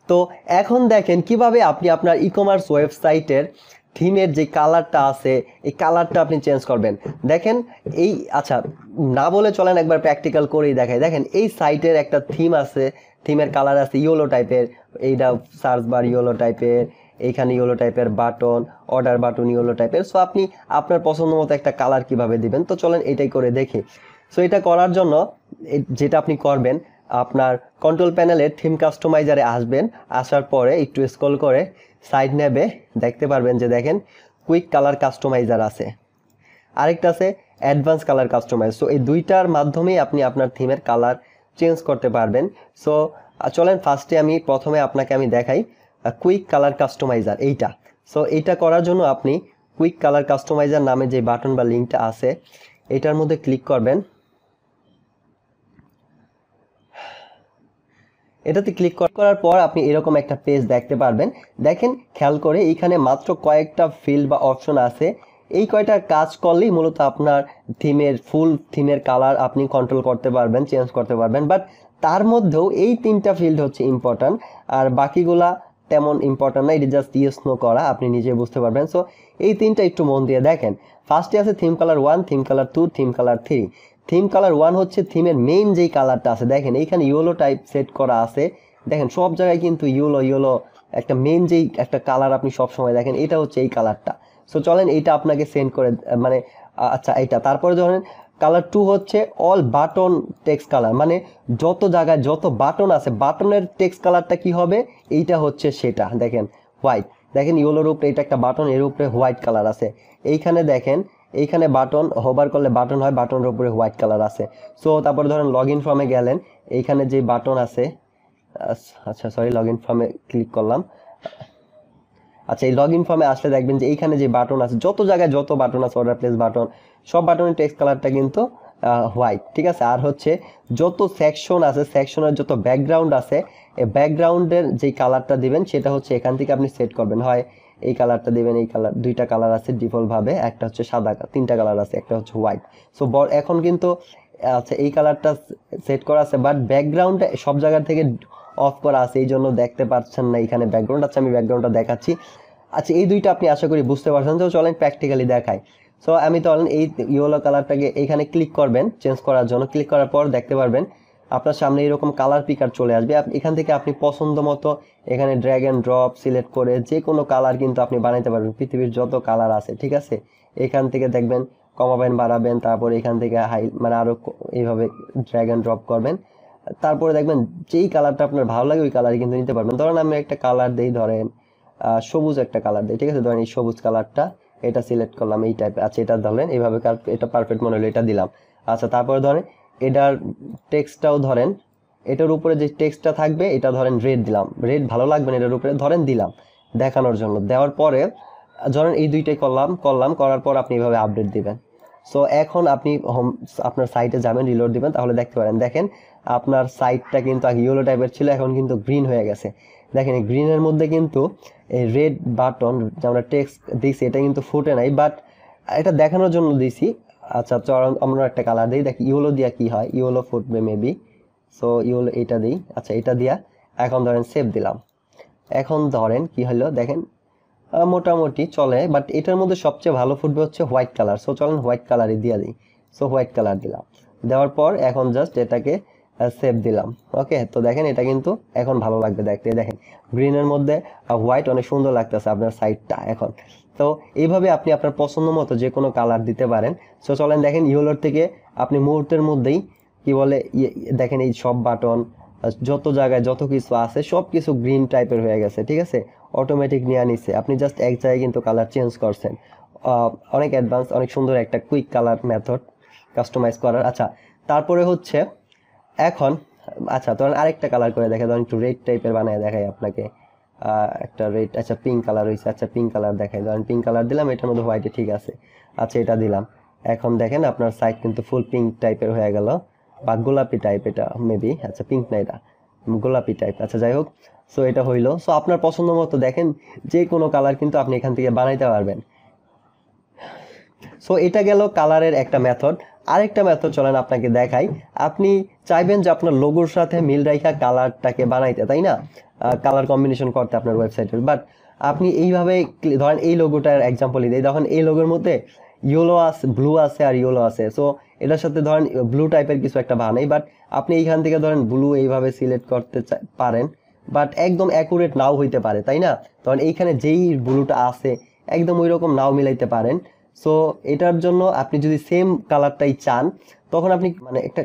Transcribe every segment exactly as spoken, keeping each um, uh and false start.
তো এখন দেখেন কিভাবে আপনি আপনার ই-কমার্স ওয়েবসাইটের থিমের যে কালারটা আছে এই কালারটা আপনি চেঞ্জ করবেন। দেখেন এই আচ্ছা না বলে চলেন একবার প্র্যাকটিক্যাল করেই দেখাই। দেখেন এই সাইটের একটা থিম আছে, থিমের কালার আছে ইয়েলো টাইপের, এইটা সার্চ বার ইয়েলো টাইপের, এইখানে ইয়েলো টাইপের বাটন, অর্ডার বাটন ইয়েলো টাইপের। সো আপনি আপনার পছন্দ মতো একটা কালার কিভাবে দিবেন, তো চলেন এটাই করে দেখি। সো এটা করার জন্য যেটা আপনি করবেন, আপনার কন্ট্রোল প্যানেলের থিম কাস্টমাইজারে আসবেন, আসার পরে একটু স্ক্রল করে সাইড নেবে দেখতে পারবেন যে দেখেন কুইক কালার কাস্টমাইজার আছে, আরেকটা আছে অ্যাডভান্স কালার কাস্টমাইজ। সো এই দুইটার মাধ্যমেই আপনি আপনার থিমের কালার চেঞ্জ করতে পারবেন। সো চলেন ফার্স্টে আমি প্রথমে আপনাকে আমি দেখাই কুইক কালার কাস্টমাইজার এইটা। সো এইটা করার জন্য আপনি কুইক কালার কাস্টমাইজার নামে যে বাটন বা লিঙ্কটা আছে এটার মধ্যে ক্লিক করবেন। এটাতে ক্লিক করার পর আপনি এরকম একটা পেজ দেখতে পারবেন। দেখেন খেয়াল করে এইখানে মাত্র কয়েকটা ফিল্ড বা অপশন আছে, এই কয়টা কাজ করলেই মূলত আপনার থিমের ফুল থিমের কালার আপনি কন্ট্রোল করতে পারবেন, চেঞ্জ করতে পারবেন। বাট তার মধ্যেও এই তিনটা ফিল্ড হচ্ছে ইম্পর্ট্যান্ট, আর বাকিগুলা তেমন ইম্পর্ট্যান্ট না, এটা জাস্ট ইয়েস নো করা, আপনি নিজে বুঝতে পারবেন। সো এই তিনটা একটু মন দিয়ে দেখেন। ফার্স্টে আছে theme colour one, theme colour two, theme colour three. Theme colour one হচ্ছে থিমের মেইন যেই কালারটা আছে, দেখেন এইখানে ইয়েলো টাইপ সেট করা আছে, দেখেন সব জায়গায় কিন্তু ইয়েলো ইয়েলো একটা মেইন যেই একটা কালার আপনি সব সময় দেখেন, এটা হচ্ছে এই কালারটা। সো চলেন এইটা আপনাকে সেন্ড করে মানে আচ্ছা এইটা। তারপরে ধরেন কালার টু হচ্ছে অল বাটন টেক্সট কালার, মানে যত জায়গায় যত বাটন আছে বাটনের টেক্সট কালারটা কি হবে, এইটা হচ্ছে সেটা। দেখেন হোয়াইট, দেখেন ইয়েলোর উপরে এটা একটা বাটন, এর উপরে হোয়াইট কালার আছে। এইখানে দেখেন এইখানে বাটন হোভার করলে বাটন হয়, বাটনের উপরে হোয়াইট কালার আছে। সো তারপরে ধরেন লগ ইন ফর্মে গেলেন, এইখানে যে বাটন আছে, আচ্ছা সরি লগ ইন ফর্মে ক্লিক করলাম। আচ্ছা এই লগ ইন ফর্মে আসলে দেখবেন যে এইখানে যে বাটন আছে যত জায়গায় যত বাটন আছে অর্ডার প্লেস বাটন, সব বাটনের টেক্সট কালারটা কিন্তু হোয়াইট, ঠিক আছে। আর হচ্ছে যত সেকশন আছে সেকশনের যত ব্যাকগ্রাউন্ড আছে এই ব্যাকগ্রাউন্ডের যে কালারটা দিবেন সেটা হচ্ছে এখান থেকে আপনি সেট করবেন, হয় এই কালারটা দিবেন, এই কালার দুইটা কালার আছে ডিফল্ট ভাবে, একটা হচ্ছে সাদা, তিনটা কালার আছে, একটা হচ্ছে হোয়াইট। সো এখন কিন্তু আচ্ছা এই কালারটা সেট করা আছে, বাট ব্যাকগ্রাউন্ডে সব জায়গা থেকে অফ করা আছে, এই জন্য দেখতে পাচ্ছেন না এখানে ব্যাকগ্রাউন্ড। আচ্ছা আমি ব্যাকগ্রাউন্ডটা দেখাচ্ছি। আচ্ছা এই দুইটা আপনি আশা করি বুঝতে পারছেন, তো চলেন প্র্যাকটিক্যালি দেখাই। সো আমি তো এই ইয়েলো কালারটাকে এখানে ক্লিক করবেন চেঞ্জ করার জন্য, ক্লিক করার পর দেখতে পারবেন আপনার সামনে এরকম কালার পিকার চলে আসবে। এখান থেকে আপনি পছন্দ মতো এখানে ড্র্যাগ অ্যান্ড ড্রপ সিলেক্ট করে যে কোনো কালার কিন্তু আপনি বানাইতে পারবেন, পৃথিবীর যত কালার আছে, ঠিক আছে। এখান থেকে দেখবেন কমাবেন বাড়াবেন, তারপর এখান থেকে হাই মানে আরো এইভাবে ড্র্যাগ অ্যান্ড ড্রপ করবেন, তারপরে দেখবেন যেই কালারটা আপনার ভালো লাগে ওই কালারই কিন্তু নিতে পারবেন। ধরেন আমি একটা কালার দেই, ধরেন সবুজ একটা কালার দেই, ঠিক আছে। ধরেন এই সবুজ কালারটা এটা সিলেক্ট করলাম এই টাইপের। আচ্ছা এটা ধরেন এইভাবে এটা পারফেক্ট মনে হলো, এটা দিলাম। আচ্ছা তারপরে ধরেন এটার টেক্সটটাও ধরেন এটার উপরে যে টেক্সটটা থাকবে এটা ধরেন রেড দিলাম, রেড ভালো লাগবে না এটার উপরে, ধরেন দিলাম দেখানোর জন্য। দেওয়ার পরে ধরেন এই দুইটাই করলাম করলাম করার পর আপনি এইভাবে আপডেট দিবেন। সো এখন আপনি হোম আপনার সাইটে যাবেন, রিলোড দিবেন, তাহলে দেখতে পারেন দেখেন আপনার সাইটটা কিন্তু আগে ইয়েলো টাইপের ছিল, এখন কিন্তু গ্রিন হয়ে গেছে। দেখেন এই গ্রিনের মধ্যে কিন্তু এই রেড বাটন যে আমরা টেক্সট দিয়েছি এটা কিন্তু ফুটে নাই, বাট এটা দেখানোর জন্য দিয়েছি। আচ্ছা চরণ আমরা একটা কালার দিই, দেখি ইয়েলো দিয়া কি হয়, ইয়েলো ফুটবে মেবি। সো ইয়েলো এটা দিই, আচ্ছা এটা দিয়া এখন ধরেন সেভ দিলাম। এখন ধরেন কি হলো দেখেন মোটামুটি চলে, বাট এটার মধ্যে সবচেয়ে ভালো ফুটবে হচ্ছে হোয়াইট কালার। সো চলেন হোয়াইট কালারই দিয়ে দিই। সো হোয়াইট কালার দিলাম, দেওয়ার পর এখন জাস্ট এটাকে সেভ দিলাম। ওকে তো দেখেন এটা কিন্তু এখন ভালো লাগবে দেখতে, দেখেন গ্রিনের মধ্যে হোয়াইট অনেক সুন্দর লাগতেছে আপনার সাইটটা এখন। তো এইভাবে আপনি আপনার পছন্দ মতো যে কোনো কালার দিতে পারেন। সো চলেন দেখেন ইয়েলোর থেকে আপনি মুহূর্তের মধ্যেই কি বলে দেখেন এই সব বাটন যত জায়গায় যত কিছু আছে সব কিছু গ্রিন টাইপের হয়ে গেছে, ঠিক আছে। অটোমেটিক নিয়ে নিছে, আপনি জাস্ট এক জায়গায় কিন্তু কালার চেঞ্জ করছেন। অনেক অ্যাডভান্স অনেক সুন্দর একটা কুইক কালার মেথড কাস্টমাইজ করার। আচ্ছা তারপরে হচ্ছে এখন আচ্ছা ধরেন আরেকটা কালার করে দেখে, ধরেন একটু রেড টাইপের বানায় দেখাই আপনাকে, একটা রেড, আচ্ছা পিঙ্ক কালার হয়েছে, আচ্ছা পিঙ্ক কালার দেখাই, ধরেন পিঙ্ক কালার দিলাম, এটার মধ্যে হোয়াইটে ঠিক আছে। আচ্ছা এটা দিলাম, এখন দেখেন আপনার সাইড কিন্তু ফুল পিঙ্ক টাইপের হয়ে গেল বা গোলাপি টাইপ এটা মেবি, আচ্ছা পিঙ্ক না এটা গোলাপি টাইপ, আচ্ছা যাই হোক। সো এটা হইলো। সো আপনার পছন্দ মতো দেখেন যে কোনো কালার কিন্তু আপনি এখান থেকে বানাইতে পারবেন। সো এটা গেল কালারের একটা মেথড। আরেকটা মেথড চলেন আপনাকে দেখাই। আপনি চাইবেন যে আপনার লোগোর সাথে মিল রাখা কালারটাকে বানাইতে, তাই না, কালার কম্বিনেশন করতে আপনার ওয়েবসাইটের, বাট আপনি এইভাবে ধরেন এই লোগোটার এক্সাম্পল দিই, দেখেন এই লোগোর মধ্যে ইয়েলো আছে, ব্লু আছে আর ইয়েলো আছে। সো এটার সাথে ধরেন ব্লু টাইপের কিছু একটা বানাই, বাট আপনি এইখান থেকে ধরেন ব্লু এইভাবে সিলেক্ট করতে পারেন, বাট একদম অ্যাকুরেট নাও হইতে পারে, তাই না। তখন এইখানে যেই ব্লুটা আছে একদম ওই রকম নাও মিলাইতে পারেন। সো এটার জন্য আপনি যদি সেম কালারটাই চান তখন আপনি মানে একটা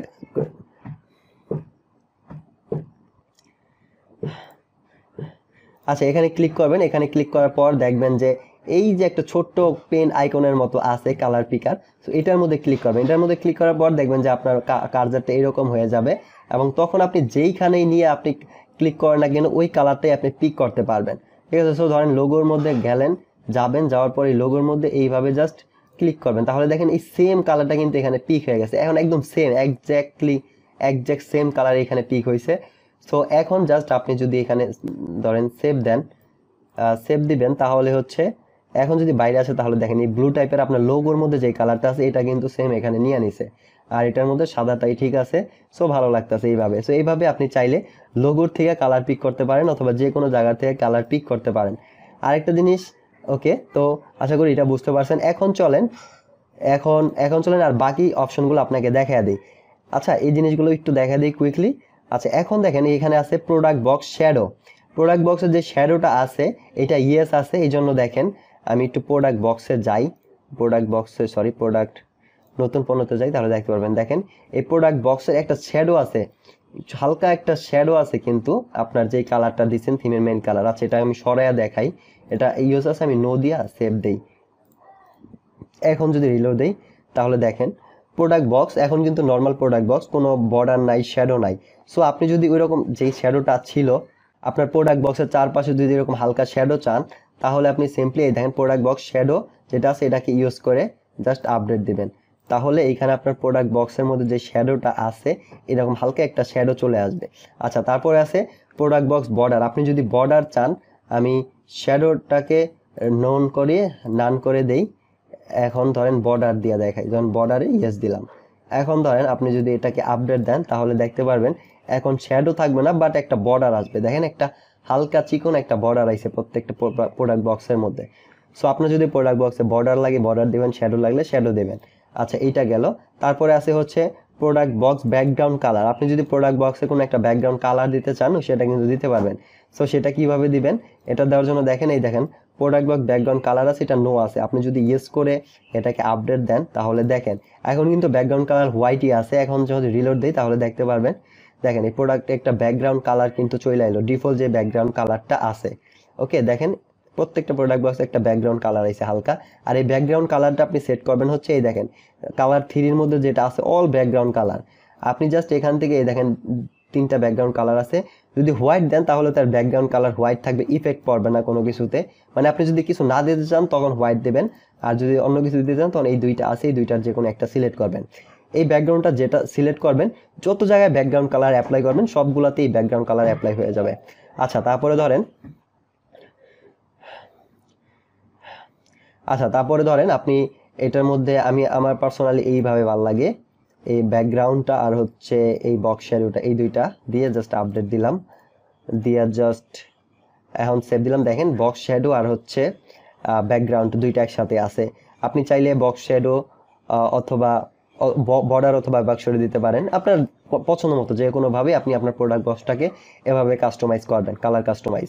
আচ্ছা এখানে ক্লিক করবেন। এখানে ক্লিক করার পর দেখবেন যে এই যে একটা ছোট্ট পেন আইকনের মতো আছে কালার পিকার, তো এটার মধ্যে ক্লিক করবেন। এটার মধ্যে ক্লিক করার পর দেখবেন যে আপনার কার্সারটা এরকম হয়ে যাবে, এবং তখন আপনি যেইখানেই নিয়ে আপনি ক্লিক করেন না কেন ওই কালারটাই আপনি পিক করতে পারবেন, ঠিক আছে। সো ধরেন লোগোর মধ্যে গেলেন, যাবেন, যাওয়ার পর এই লোগোর মধ্যে এইভাবে জাস্ট ক্লিক করবেন, তাহলে দেখেন এই সেম কালারটা কিন্তু এখানে পিক হয়ে গেছে। এখন একদম same exactly exact same colour এখানে পিক হয়েছে। সো এখন জাস্ট আপনি যদি এখানে ধরেন সেভ দেন, সেভ দিবেন, তাহলে হচ্ছে এখন যদি বাইরে আসে তাহলে দেখেন এই ব্লু টাইপের আপনার লোগোর মধ্যে যে কালারটা আছে এটা কিন্তু সেম এখানে নিয়ে নিছে, আর এটার মধ্যে সাদাটাই ঠিক আছে। সো ভালো লাগতেছে এইভাবে। সো এইভাবে আপনি চাইলে লোগোর থেকে কালার পিক করতে পারেন অথবা যে কোনো জায়গা থেকে কালার পিক করতে পারেন। আরেকটা জিনিস, ওকে, তো আশা করি এটা বুঝতে পারছেন। এখন চলেন এখন এখন চলেন আর বাকি অপশনগুলো আপনাকে দেখা দিই। আচ্ছা এই জিনিসগুলো একটু দেখা দিই কুইকলি। আচ্ছা এখন দেখেন এখানে আছে প্রোডাক্ট বক্স শ্যাডো। প্রোডাক্ট বক্সের যে শ্যাডোটা আছে এটা ইয়েস আছে, এই জন্য দেখেন আমি একটু প্রোডাক্ট বক্সে যাই, প্রোডাক্ট বক্সে সরি প্রোডাক্ট নতুন পণ্যতে যাই, তাহলে দেখতে পারবেন দেখেন এই প্রোডাক্ট বক্সের একটা শ্যাডো আছে, হালকা একটা শ্যাডো আছে, কিন্তু আপনার যেই কালারটা দিচ্ছেন থিমের মেইন কালার আছে, এটা আমি সরাইয়া দেখাই। এটা ইউজ আছে, আমি নো দিয়া সেভ দেই। এখন যদি রিলোড দেই তাহলে দেখেন প্রোডাক্ট বক্স এখন কিন্তু নর্মাল প্রোডাক্ট বক্স, কোনো বর্ডার নাই, শ্যাডো নাই। সো আপনি যদি ওইরকম যেই শ্যাডোটা ছিল আপনার প্রোডাক্ট বক্সের চারপাশে যদি এরকম হালকা শ্যাডো চান, তাহলে আপনি সিম্পলি এই দেখেন প্রোডাক্ট বক্স শ্যাডো যেটা আছে এটাকে ইউজ করে জাস্ট আপডেট দিবেন, তাহলে এইখানে আপনার প্রোডাক্ট বক্সের মধ্যে যে শ্যাডোটা আছে এরকম হালকা একটা শ্যাডো চলে আসবে। আচ্ছা তারপরে আছে প্রোডাক্ট বক্স বর্ডার। আপনি যদি বর্ডার চান, আমি শ্যাডোটাকে নন করে নান করে দেই। এখন ধরেন বর্ডার দিয়ে দেখাই, যখন বর্ডারে ইয়েস দিলাম, এখন ধরেন আপনি যদি এটাকে আপডেট দেন তাহলে দেখতে পারবেন এখন শ্যাডো থাকবে না, বাট একটা বর্ডার আসবে। দেখেন একটা হালকা চিকন একটা বর্ডার আইছে প্রত্যেকটা প্রোডাক্ট বক্সের মধ্যে। সো আপনার যদি প্রোডাক্ট বক্সে বর্ডার লাগে বর্ডার দিবেন, শ্যাডো লাগলে শ্যাডো দেবেন। আচ্ছা এইটা গেল। তারপরে আছে হচ্ছে প্রোডাক্ট বক্স ব্যাকগ্রাউন্ড কালার। আপনি যদি প্রোডাক্ট বক্সে কোনো একটা ব্যাকগ্রাউন্ড কালার দিতে চান সেটা কিন্তু দিতে পারবেন। সো সেটা কিভাবে দিবেন, এটা দেওয়ার জন্য দেখেন এই দেখেন প্রোডাক্ট বক্স ব্যাকগ্রাউন্ড কালার আছে, এটা নো আছে। আপনি যদি ইয়েস করে এটাকে আপডেট দেন তাহলে দেখেন এখন কিন্তু ব্যাকগ্রাউন্ড কালার হোয়াইটই আছে। এখন যদি রিলোড দেই তাহলে দেখতে পারবেন দেখেন এই প্রোডাক্টে একটা ব্যাকগ্রাউন্ড কালার কিন্তু চলে এলো, ডিফল্ট যে ব্যাকগ্রাউন্ড কালারটা আছে। ওকে দেখেন প্রত্যেকটা প্রোডাক্ট বক্সে একটা ব্যাকগ্রাউন্ড কালার আছে হালকা, আর এই ব্যাকগ্রাউন্ড কালারটা আপনি সেট করবেন হচ্ছে এই দেখেন কালার থ্রির মধ্যে যেটা আছে অল ব্যাকগ্রাউন্ড কালার। আপনি জাস্ট এখান থেকে এই দেখেন তিনটা ব্যাকগ্রাউন্ড কালার আছে, যদি হোয়াইট দেন তাহলে তার ব্যাকগ্রাউন্ড কালার হোয়াইট থাকবে, ইফেক্ট পড়বে না কোনো কিছুতে। মানে আপনি যদি কিছু না দিতে চান তখন হোয়াইট দেবেন, আর যদি অন্য কিছু দিতে চান তখন এই দুইটা আছে, এই দুইটার যে কোনো একটা সিলেক্ট করবেন। এই ব্যাকগ্রাউন্ডটা যেটা সিলেক্ট করবেন যত জায়গায় ব্যাকগ্রাউন্ড কালার অ্যাপ্লাই করবেন সবগুলোতেই ব্যাকগ্রাউন্ড কালার অ্যাপ্লাই হয়ে যাবে। আচ্ছা তারপরে ধরেন আচ্ছা তারপরে ধরেন আপনি এটার মধ্যে আমি আমার পার্সোনালি এইভাবে ভালো লাগে এই ব্যাকগ্রাউন্ডটা আর হচ্ছে এই বক্স শ্যাডোটা, এই দুইটা দিয়ে জাস্ট আপডেট দিলাম, দিয়ে জাস্ট এখন সেভ দিলাম। দেখেন বক্স শ্যাডো আর হচ্ছে ব্যাকগ্রাউন্ড দুইটা একসাথে আছে। আপনি চাইলে বক্স শ্যাডো অথবা বর্ডার অথবা বক্স শ্যাডো দিতে পারেন, আপনার পছন্দ মতো যে কোনোভাবে আপনি আপনার প্রোডাক্ট বক্সটাকে এভাবে কাস্টমাইজ করবেন, কালার কাস্টমাইজ।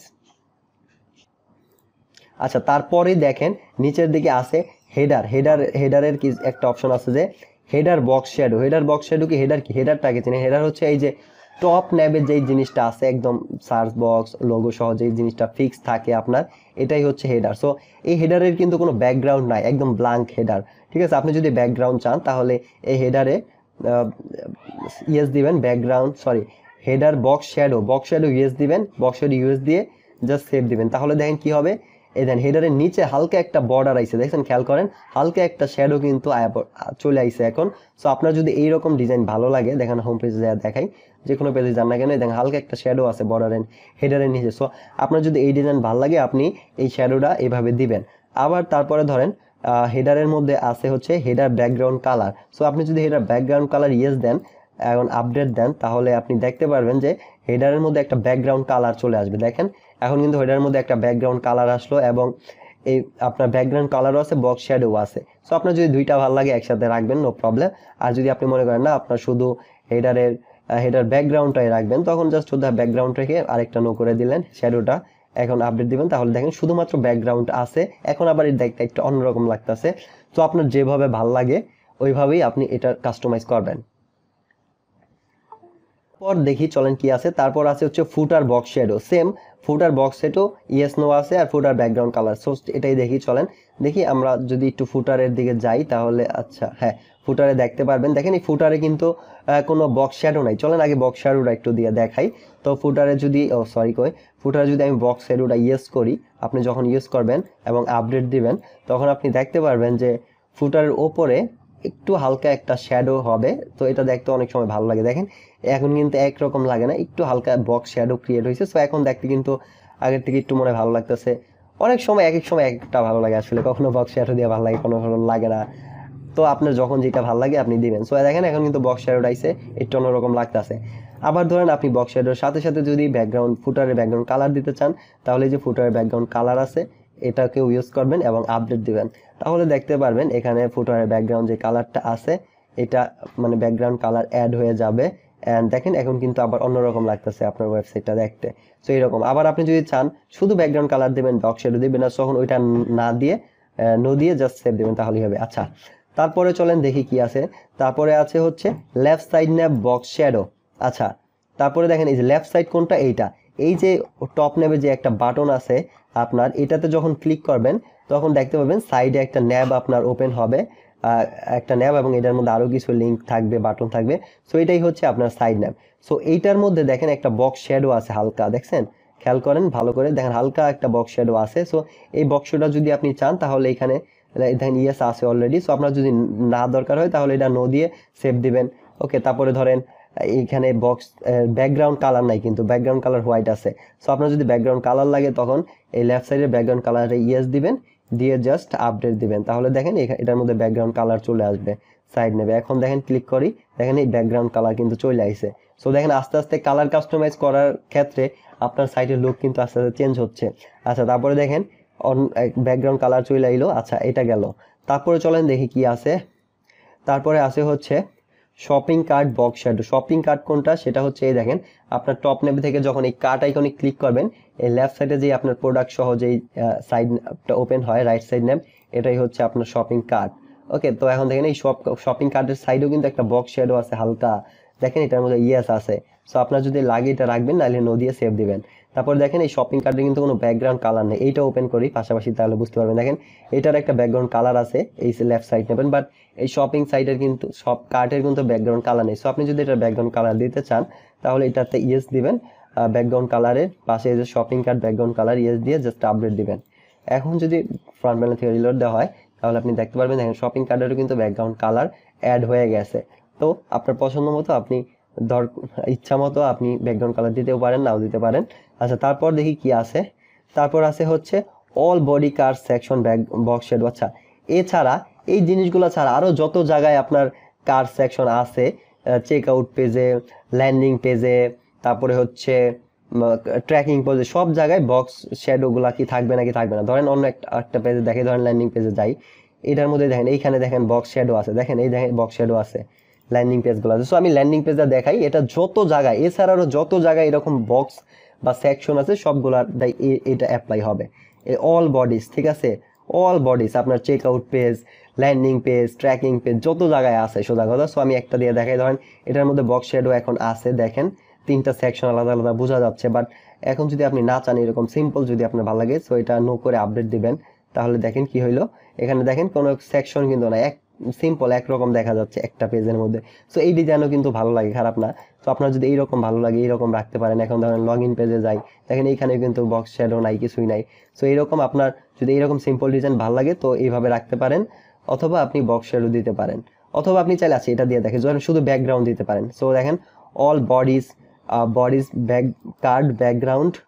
আচ্ছা তারপরে দেখেন নিচের দিকে আছে হেডার। হেডার হেডারের কি একটা অপশন আছে যে header box shadow. Header box shadow কি হেডার কি হেডারটাকে চিনেন? হেডার হচ্ছে এই যে টপ ন্যাবের যেই জিনিসটা আছে একদম সার্চ বক্স লোগো সহ যেই জিনিসটা ফিক্স থাকে আপনার, এটাই হচ্ছে হেডার। সো এই হেডারের কিন্তু কোনো ব্যাকগ্রাউন্ড নাই, একদম ব্ল্যাঙ্ক হেডার, ঠিক আছে। আপনি যদি ব্যাকগ্রাউন্ড চান তাহলে এই হেডারে ইয়েস দিবেন, background sorry header box shadow, box shadow yes দিবেন, বক্স শ্যাডো ইউএস দিয়ে জাস্ট সেভ দিবেন, তাহলে দেখেন কি হবে এই দেন হেডারের নিচে হালকা একটা বর্ডার আইছে, দেখছেন খেয়াল করেন হালকা একটা শ্যাডো কিন্তু চলে আইছে এখন। সো আপনার যদি এইরকম ডিজাইন ভালো লাগে দেখেন হোম পেজে যা দেখাই, যে কোনো পেজে যান না কেন দেখেন হালকা একটা শ্যাডো আছে বর্ডারের হেডারের নিচে। সো আপনার যদি এই ডিজাইন ভালো লাগে আপনি এই শ্যাডোটা এভাবে দিবেন। আবার তারপরে ধরেন হেডারের মধ্যে আছে হচ্ছে হেডার ব্যাকগ্রাউন্ড কালার। সো আপনি যদি হেডার ব্যাকগ্রাউন্ড কালার ইয়েস দেন, এখন আপডেট দেন, তাহলে আপনি দেখতে পারবেন যে হেডারের মধ্যে একটা ব্যাকগ্রাউন্ড কালার চলে আসবে। দেখেন এখন কিন্তু হেডারের মধ্যে একটা ব্যাকগ্রাউন্ড কালার আসলো এবং এই আপনার ব্যাকগ্রাউন্ড কালারও আছে, বক্স শ্যাডো আছে। সো আপনার যদি দুইটা ভালো লাগে একসাথে রাখবেন, নো প্রবলেম। আর যদি আপনি মনে করেন না আপনার শুধু হেডারের হেডার ব্যাকগ্রাউন্ডটাই রাখবেন, তখন জাস্ট শুধু ব্যাকগ্রাউন্ড রেখে আরেকটা নো করে দিলেন, শ্যাডোটা এখন আপডেট দিবেন, তাহলে দেখেন শুধুমাত্র ব্যাকগ্রাউন্ড আছে। এখন আবার এটা দেখতে একটু অন্যরকম লাগতেছে। তো আপনার যেভাবে ভাল লাগে ওইভাবেই আপনি এটা কাস্টমাইজ করবেন। পর দেখি চলেন কি আছে। তারপর আছে হচ্ছে footer box shadow, same footer box shadow yes no আছে, আর ফুটার ব্যাকগ্রাউন্ড কালার। সো এটাই দেখি, চলেন দেখি। আমরা যদি একটু ফুটারের দিকে যাই তাহলে আচ্ছা হ্যাঁ, ফুটারে দেখতে পারবেন। দেখেন এই ফুটারে কিন্তু কোনো বক্স শ্যাডো নাই। চলেন আগে বক্স শ্যাডোটা একটু দিয়ে দেখাই। তো ফুটারে যদি ও সরি কই ফুটারে যদি আমি বক্স শ্যাডোটা ইয়েস করি, আপনি যখন ইউজ করবেন এবং আপডেট দিবেন, তখন আপনি দেখতে পারবেন যে ফুটারের ওপরে একটু হালকা একটা শ্যাডো হবে। তো এটা দেখতে অনেক সময় ভালো লাগে। দেখেন এখন কিন্তু একরকম লাগে না, একটু হালকা বক্স শ্যাডো ক্রিয়েট হয়েছে। সো এখন দেখতে কিন্তু আগের থেকে একটু মনে ভালো লাগতেছে। অনেক সময় এক এক সময় একটা ভালো লাগে আসলে, কখনো বক্স শ্যাডো দিয়ে ভালো লাগে, কোনো ভালো লাগে না। তো আপনার যখন যেটা ভালো লাগে আপনি দিবেন। সো দেখেন এখন কিন্তু বক্স শ্যাডোটা আইছে, একটু অন্যরকম লাগতেছে। আবার ধরেন আপনি বক্স শ্যাডোর সাথে সাথে যদি ব্যাকগ্রাউন্ড ফুটারের ব্যাকগ্রাউন্ড কালার দিতে চান, তাহলে যে ফুটারের ব্যাকগ্রাউন্ড কালার আছে এটাকেও ইউজ করবেন এবং আপডেট দিবেন, তাহলে দেখতে পারবেন এখানে ফুটারের ব্যাকগ্রাউন্ড যে কালারটা আছে এটা মানে ব্যাকগ্রাউন্ড কালার অ্যাড হয়ে যাবে। এন্ড দেখেন এখন কিন্তু আবার অন্যরকম লাগতেছে আপনার ওয়েবসাইটটা দেখতে। সো এরকম আবার আপনি যদি চান শুধু ব্যাকগ্রাউন্ড কালার দিবেন, বক্স শ্যাডো দিবেন না, তখন ওইটা না দিয়ে নো দিয়ে জাস্ট সেভ দিবেন, তাহলেই হবে। আচ্ছা তারপরে চলেন দেখি কি আছে। তারপরে আছে হচ্ছে left side nav box shadow. আচ্ছা তারপরে দেখেন এই যে লেফট সাইড কোনটা, এইটা এই যে টপ ন্যাবে যে একটা বাটন আছে আপনার, এটাতে যখন ক্লিক করবেন তখন দেখতে পাবেন সাইডে একটা ন্যাব আপনার ওপেন হবে, একটা ন্যাব, এবং এটার মধ্যে আরো কিছু লিঙ্ক থাকবে, বাটন থাকবে। সো এটাই হচ্ছে আপনার সাইড ন্যাব। সো এইটার মধ্যে দেখেন একটা বক্স শ্যাডো আছে হালকা, দেখছেন খেয়াল করেন ভালো করে দেখেন, হালকা একটা বক্স শ্যাডো আছে। সো এই বক্সটা যদি আপনি চান তাহলে এখানে দেখেন ইয়েস আছে অলরেডি। সো আপনার যদি না দরকার হয় তাহলে এটা নো দিয়ে সেভ দিবেন। ওকে তারপরে ধরেন এইখানে বক্স ব্যাকগ্রাউন্ড কালার নাই, কিন্তু ব্যাকগ্রাউন্ড কালার হোয়াইট আছে। সো আপনার যদি ব্যাকগ্রাউন্ড কালার লাগে তখন এই লেফট সাইডের ব্যাকগ্রাউন্ড কালারে ইয়েস দিবেন, দিয়ে জাস্ট আপডেট দিবেন, তাহলে দেখেন এটার মধ্যে ব্যাকগ্রাউন্ড কালার চলে আসবে, সাইড নেবে। এখন দেখেন ক্লিক করি, দেখেন এই ব্যাকগ্রাউন্ড কালার কিন্তু চলে আসছে। সো দেখেন আস্তে আস্তে কালার কাস্টমাইজ করার ক্ষেত্রে আপনার সাইটের লুক কিন্তু আস্তে আস্তে চেঞ্জ হচ্ছে। আচ্ছা তারপরে দেখেন ব্যাকগ্রাউন্ড কালার চলে আইলো। আচ্ছা এটা গেল। তারপরে চলেন দেখি কি আছে। তারপরে আছে হচ্ছে shopping cart box shadow. Shopping cart কোনটা, সেটা হচ্ছে এই দেখেন আপনার টপ নেভ থেকে যখন এই কার্ট আইকনে ক্লিক করবেন, এই লেফট সাইডে যে আপনার প্রোডাক্ট সহ যেই সাইডটা ওপেন হয় রাইট সাইড নেম, এটাই হচ্ছে আপনার শপিং কার্ট। ওকে তো এখন দেখেন এই শপ শপিং কার্টের সাইডেও কিন্তু একটা বক্স শ্যাডো আছে হালকা, দেখেন এটার মধ্যে ইয়েস আছে। সো আপনার যদি লাগে এটা রাখবেন, নাহলে নো দিয়ে সেভ দিবেন। তারপর দেখেন এই শপিং কার্টে কিন্তু কোনো ব্যাকগ্রাউন্ড কালার নেই, এইটা ওপেন করি পাশাপাশি তাহলে বুঝতে পারবেন। দেখেন এটার একটা ব্যাকগ্রাউন্ড কালার আছে, এই লেফট সাইড নেবেন, বাট এই শপিং সাইটের কিন্তু সব কার্টের কিন্তু ব্যাকগ্রাউন্ড কালার নেই। সো আপনি যদি এটা ব্যাকগ্রাউন্ড কালার দিতে চান তাহলে এটাতে ইয়েস দিবেন, ব্যাকগ্রাউন্ড কালারের পাশে যে shopping cart background colour yes দিয়ে জাস্ট আপডেট দিবেন। এখন যদি ফ্রন্ট প্যানেল থেকে রিলোড দেওয়া হয় তাহলে আপনি দেখতে পারবেন দেখেন শপিং কার্টেরও কিন্তু ব্যাকগ্রাউন্ড কালার অ্যাড হয়ে গেছে। তো আপনার পছন্দ মতো আপনি ধর ইচ্ছা মতো আপনি ব্যাকগ্রাউন্ড কালার দিতেও পারেন, নাও দিতে পারেন। আচ্ছা তারপর দেখি কি আছে। তারপর আছে হচ্ছে all body card section back box shadow. আচ্ছা এছাড়া এই জিনিসগুলো ছাড়া আরো যত জায়গায় আপনার কার্ড সেকশন আছে, চেক আউট পেজে, ল্যান্ডিং পেজে, তারপরে হচ্ছে ট্র্যাকিং পেজে, সব জায়গায় বক্স শ্যাডোগুলা কি থাকবে নাকি থাকবে না। ধরেন অন্য একটা একটা পেজে দেখে, ধরেন ল্যান্ডিং পেজে যাই, এটার মধ্যে দেখেন এইখানে দেখেন বক্স শ্যাডো আছে, দেখেন এই দেখেন বক্স শ্যাডো আছে ল্যান্ডিং পেজগুলো আছে। সো আমি ল্যান্ডিং পেজটা দেখাই, এটা যত জায়গায় এছাড়াও যত জায়গায় এরকম বক্স বা সেকশন আছে সবগুলার এটা অ্যাপ্লাই হবে, অল বডিজ, ঠিক আছে অল বডিজ আপনার check out page, landing page, tracking page, যত জায়গায় আছে সোজা কথা। সো আমি একটা দিয়ে দেখাই, ধরেন এটার মধ্যে বক্স শ্যাডো এখন আছে, দেখেন তিনটা সেকশন আলাদা আলাদা বোঝা যাচ্ছে। বাট এখন যদি আপনি না চান এরকম সিম্পল, যদি আপনার ভালো লাগে, সো এটা নো করে আপডেট দিবেন, তাহলে দেখেন কি হইলো, এখানে দেখেন কোনো সেকশন কিন্তু না, এক সিম্পল একরকম দেখা যাচ্ছে একটা পেজের মধ্যে। সো এই ডিজাইনও কিন্তু ভালো লাগে, খারাপ না। তো আপনার যদি এইরকম ভালো লাগে এইরকম রাখতে পারেন। এখন ধরেন লগ ইন পেজে যাই, দেখেন এইখানে কিন্তু বক্স শ্যাডো নাই, কিছুই নাই। সো এইরকম আপনার যদি এইরকম সিম্পল ডিজাইন ভালো লাগে তো এইভাবে রাখতে পারেন, অথবা আপনি বক্স শ্যাডো দিতে পারেন, অথবা আপনি চাইলে আছে এটা দিয়ে দেখেন যখন শুধু ব্যাকগ্রাউন্ড দিতে পারেন। সো দেখেন all bodies bodies back card background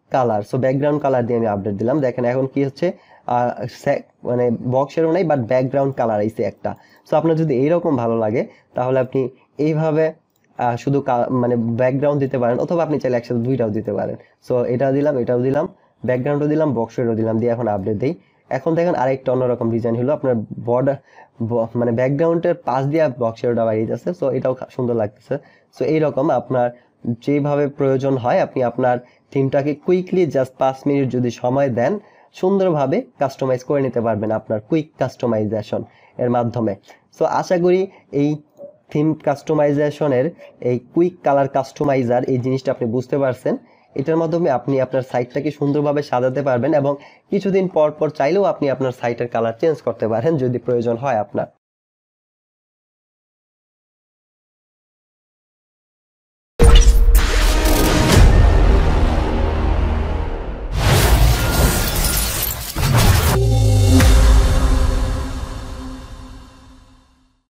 colour, so background colour দিয়ে আমি আপডেট দিলাম। দেখেন এখন কি হচ্ছে, মানে বক্সেরও নাই বাট ব্যাকগ্রাউন্ড কালার আইছে একটা। সো আপনার যদি এইরকম ভালো লাগে তাহলে আপনি এইভাবে শুধু মানে ব্যাকগ্রাউন্ড দিতে পারেন, অথবা আপনি চাইলে একসাথে দুইটাও দিতে পারেন। সো এটা দিলাম, এটাও দিলাম, ব্যাকগ্রাউন্ডও দিলাম, বক্সেরও দিলাম, দিয়ে এখন আপডেট দিই। এখন দেখেন আরেকটা অন্যরকম ডিজাইন হলো, আপনার বর্ডার মানে ব্যাকগ্রাউন্ডের পাশ দিয়ে বক্সেরটা বাইরে যাচ্ছে। সো এটাও সুন্দর লাগতেছে। সো এইরকম আপনার যেভাবে প্রয়োজন হয় আপনি আপনার থিমটাকে কুইকলি জাস্ট পাঁচ মিনিট যদি সময় দেন সুন্দরভাবে কাস্টমাইজ করে নিতে পারবেন আপনার কুইক কাস্টমাইজেশন এর মাধ্যমে। সো আশা করি এই থিম কাস্টমাইজেশনের এই কুইক কালার কাস্টমাইজার এই জিনিসটা আপনি বুঝতে পারছেন। এটার মাধ্যমে আপনি আপনার সাইটটাকে সুন্দরভাবে সাজাতে পারবেন এবং কিছুদিন পর পর চাইলেও আপনি আপনার সাইটের কালার চেঞ্জ করতে পারেন যদি প্রয়োজন হয় আপনার।